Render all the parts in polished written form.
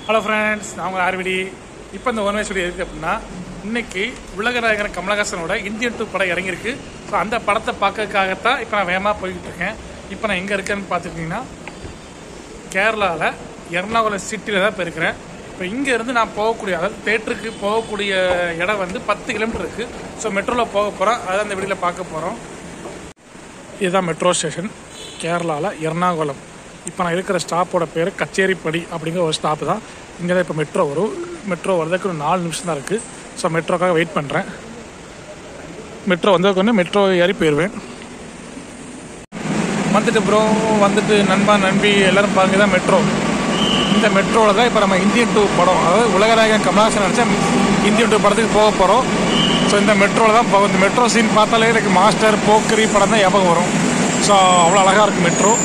Hello friends, நான் உங்கள் RVD. இப்போ இந்த ஒன் வே ஸ்டுடியோ இருக்குது அப்படின்னா, இன்றைக்கி உலகநாயகன் கமலஹாசனோட இந்தியன் 2 படம் இறங்கியிருக்கு. ஸோ அந்த படத்தை பார்க்கறதுக்காகத்தான் இப்போ நான் வேகமாக போய்கிட்டு இருக்கேன். இப்போ நான் எங்கே இருக்கேன்னு பார்த்துக்கிட்டிங்கன்னா, கேரளாவில் எர்ணாகுளம் சிட்டியில் தான் இப்போ இருக்கிறேன். இப்போ இங்கேருந்து நான் போகக்கூடிய, அதாவது தேட்டருக்கு போகக்கூடிய இடம் வந்து 10 கிலோமீட்டர் இருக்குது. ஸோ மெட்ரோவில் போக போகிறோம், அதான் இந்த வீடியோவில் பார்க்க போகிறோம். இதுதான் மெட்ரோ ஸ்டேஷன், கேரளாவில் எர்ணாகுளம். இப்போ நான் இருக்கிற ஸ்டாப்போட பேர் கச்சேரிப்படி அப்படிங்கிற ஒரு ஸ்டாப்பு தான். இங்கே தான் இப்போ மெட்ரோ வரும். மெட்ரோ வரதுக்கு ஒரு 4 நிமிஷம் தான் இருக்குது. ஸோ மெட்ரோக்காக வெயிட் பண்ணுறேன். மெட்ரோ வந்ததுக்கு மெட்ரோ ஏறி போயிடுவேன். வந்துட்டு ப்ரோ, வந்துட்டு நண்பா நண்பி எல்லோரும் பாருங்க, தான் மெட்ரோ. இந்த மெட்ரோவில் தான் இப்போ நம்ம இந்தியன் 2 படம், அதாவது உலகநாயகன் கமலஹாசன் நினச்சா இந்தியன் 2 படத்துக்கு போக போகிறோம். ஸோ இந்த மெட்ரோவில் தான் இந்த மெட்ரோ சீன் பார்த்தாலே எனக்கு மாஸ்டர் போக்கிரி படம் தான் ஞாபகம் வரும். ஸோ அவ்வளோ அழகாக இருக்குது மெட்ரோ.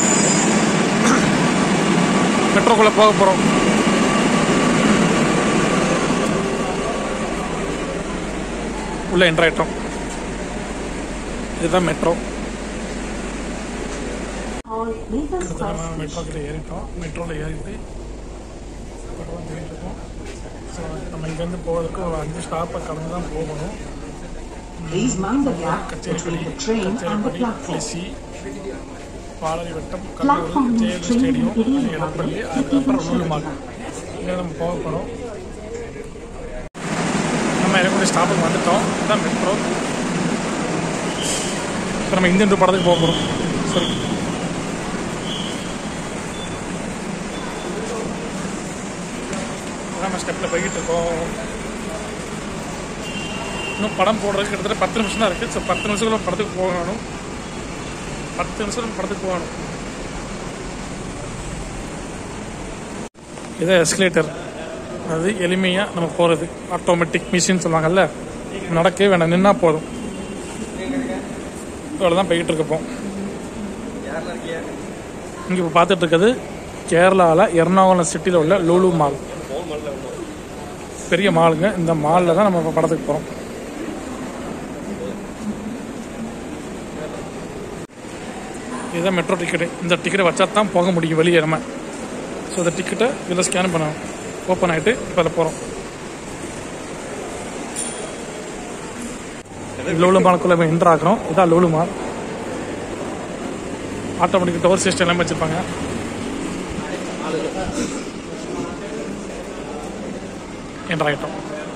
மெட்ரோக்குள்ளே போக போகிறோம். உள்ளே என்ட்ரு ஆகிட்டோம். இதுதான் மெட்ரோ. மெட்ரோ கிட்ட ஏறிட்டோம். மெட்ரோவில் ஏறிட்டு இருக்கோம். ஸோ நம்ம இங்கேருந்து போகிறதுக்கு ஒரு 5 ஸ்டாப்பை கடந்து தான் போகணும். கச்சேரிப்படி, கிளிசி, பாலரிவட்டம், கல்லூரி, ஜெயலலிதா ஸ்டேடியம், எடப்பள்ளி, அதுக்கப்புறம் ரூலுமால். இங்கே நம்ம போக போகிறோம். நம்ம இறங்கக்கூடிய ஸ்டாப்புக்கு வந்துட்டோம். இதுதான் மெட்ரோ. இப்போ நம்ம இந்தியன் 2 படத்துக்கு போக போகிறோம். சரி, நம்ம ஸ்டெப்பில் போய்கிட்டு இருக்கோம். இன்னும் படம் போடுறதுக்கு கிட்டத்தட்ட 10 நிமிஷம் தான் இருக்குது. ஸோ 10 நிமிஷத்துக்குள்ள படத்துக்கு போகணும். 10 நிமிஷம் படத்துக்கு போகணும். இதான் எஸ்கலேட்டர். அது எளிமையாக நம்ம போகிறது. ஆட்டோமேட்டிக் மிஷின் சொல்லுவாங்கல்ல, நடக்கவே வேண்டாம், நின்னா போதும். இவ்வளோ தான் போய்கிட்டு இருக்கப்போம். இங்கே இப்போ பார்த்துட்டு இருக்கிறது கேரளாவில் எர்ணாகுளம் சிட்டியில் உள்ள லூலு மால். பெரிய மாலுங்க. இந்த மாலில் தான் நம்ம இப்போ படத்துக்கு போகிறோம். இதுதான் மெட்ரோ டிக்கெட்டு. இந்த டிக்கெட்டை வச்சா தான் போக முடியும் வெளியே நம்ம. ஸோ இந்த டிக்கெட்டை இதில் ஸ்கேன் பண்ணணும். ஓப்பன் ஆகிட்டு இப்போ அதில் போகிறோம். லூலு மாலுக்குள்ளே என்ட்ரு ஆகிறோம். இதான் Lulu mall. Automatic door system எல்லாமே வச்சுருப்பாங்க. என்ட்ரு ஆகிட்டோம்.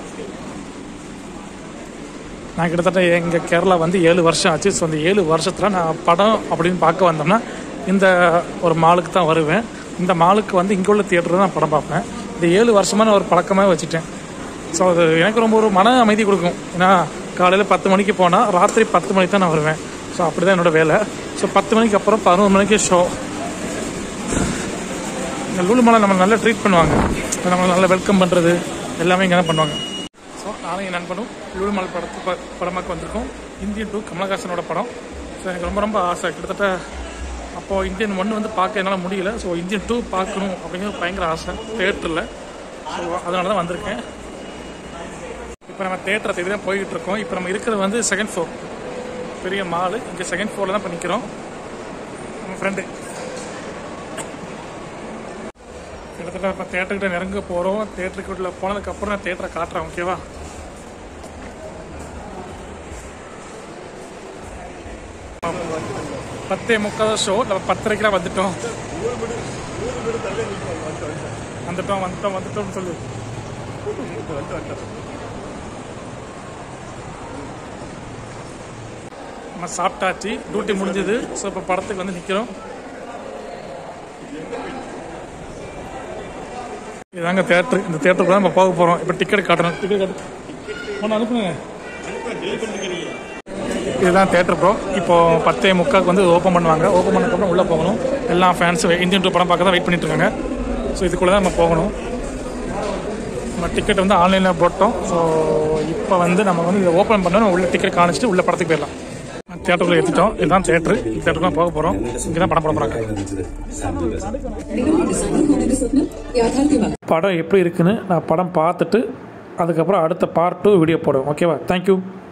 நான் கிட்டத்தட்ட எங்கள் கேரளா வந்து 7 வருஷம் ஆச்சு. ஸோ அந்த 7 வருஷத்தில் நான் படம் அப்படின்னு பார்க்க வந்தோம்னா இந்த ஒரு மாலுக்கு தான் வருவேன். இந்த மாலுக்கு வந்து இங்கே உள்ள தியேட்டர் தான் நான் படம் பார்ப்பேன். இந்த 7 வருஷமாக நான் ஒரு பழக்கமாக வச்சுட்டேன். ஸோ அது எனக்கு ரொம்ப ஒரு மன அமைதி கொடுக்கும். ஏன்னா காலையில் 10 மணிக்கு போனால் ராத்திரி 10 மணிக்கு தான் நான் வருவேன். ஸோ அப்படி தான் என்னோடய வேலை. ஸோ 10 மணிக்கு அப்புறம் 11 மணிக்கு ஷோ. இந்த லூலு மாலை நம்ம நல்லா ட்ரீட் பண்ணுவாங்க. நம்மளை நல்லா வெல்கம் பண்ணுறது எல்லாமே இங்கே தான் பண்ணுவாங்க. ஸோ நானும் என் நண்பனும் லூலு மால் படமாக்கு வந்திருக்கோம். இந்தியன் 2 கமலஹாசனோட படம். ஸோ எனக்கு ரொம்ப ரொம்ப ஆசை. கிட்டத்தட்ட அப்போது இந்தியன் 1 வந்து பார்க்க என்னால் முடியல. ஸோ இந்தியன் 2 பார்க்கணும் அப்படிங்கிறது பயங்கர ஆசை தேட்டரில். ஸோ அதனால தான் வந்திருக்கேன். இப்போ நம்ம தேட்டரை தேடி தான் போய்கிட்டு இருக்கோம். இப்போ நம்ம இருக்கிறது வந்து 2nd ஃப்ளோர், பெரிய மாலு. இங்கே 2nd ஃப்ளோரில் தான் இப்போ நிற்கிறோம். நம்ம ஃப்ரெண்டு கிட்டத்தட்ட இப்போ தேட்டர்கிட்ட நெருங்க போகிறோம். தேட்டருக்குள்ள போனதுக்கப்புறம் நான் தேட்டரை காட்டுறேன். ஓகேவா? பத்தே முக்கால் ஷோ. நம்ம 10:30 வந்துட்டோம். வந்துட்டோம்னு சொல்லு. நம்ம சாப்பிட்டாச்சு, டியூட்டி முடிஞ்சது. ஸோ இப்போ படத்துக்கு வந்து நிற்கிறோம். இதுதாங்க தேட்டரு. இந்த தேட்டருக்கு தான் நம்ம போக போகிறோம். இப்போ டிக்கெட் காட்டணும். டிக்கெட் காட்டு அனுப்புங்க. இதுதான் தேட்டர் ப்ரோ. இப்போது 10:45 வந்து ஓப்பன் பண்ணுவாங்க. ஓப்பன் பண்ணதுக்கப்புறம் உள்ளே போகணும். எல்லா ஃபேன்ஸும் இந்தியன் 2 படம் பார்க்க தான் வெயிட் பண்ணிட்டு இருக்காங்க. ஸோ இதுக்குள்ளே தான் நம்ம போகணும். நம்ம டிக்கெட் வந்து ஆன்லைனில் போட்டோம். ஸோ இப்போ வந்து நம்ம வந்து இதை ஓப்பன் பண்ணோம். உள்ள டிக்கெட் காணிச்சிட்டு உள்ள படத்துக்கு போயிடலாம். தியேட்டருக்குள்ள ஏற்றிட்டோம். இதுதான் தேட்டரு. இந்த தேட்டருக்கு தான் போக போகிறோம். இங்கே தான் படம் போட போகிறாங்க. படம் எப்படி இருக்குன்னு நான் படம் பார்த்துட்டு அதுக்கப்புறம் அடுத்த பார்ட் 2 வீடியோ போடுவேன். ஓகேவா? தேங்க்யூ.